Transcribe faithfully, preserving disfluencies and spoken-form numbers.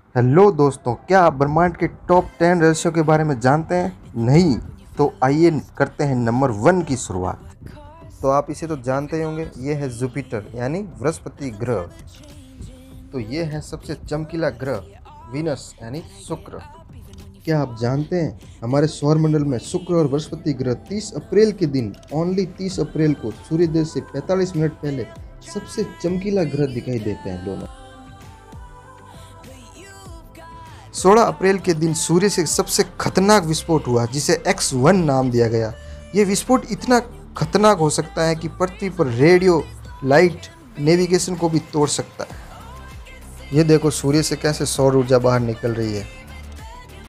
Hello दोस्तों, क्या आप ब्रह्मांड के टॉप टेन रहस्यों के बारे में जानते हैं? नहीं? तो आइए करते हैं नंबर वन की शुरुआत। तो आप इसे तो जानते ही होंगे, ये है जुपिटर यानी बृहस्पति ग्रह। तो ये है सबसे चमकीला ग्रह वीनस यानी शुक्र। क्या आप जानते हैं हमारे सौरमंडल में शुक्र और बृहस्पति ग्रह तीस अप्रैल के दिन, ओनली तीस अप्रैल को सूर्योदय से पैंतालीस मिनट पहले सबसे चमकीला ग्रह दिखाई देते हैं दोनों। सोलह अप्रैल के दिन सूर्य से सबसे खतरनाक विस्फोट हुआ जिसे एक्स वन नाम दिया गया। ये विस्फोट इतना खतरनाक हो सकता है कि पृथ्वी पर रेडियो, लाइट, नेविगेशन को भी तोड़ सकता है। ये देखो सूर्य से कैसे सौर ऊर्जा बाहर निकल रही है।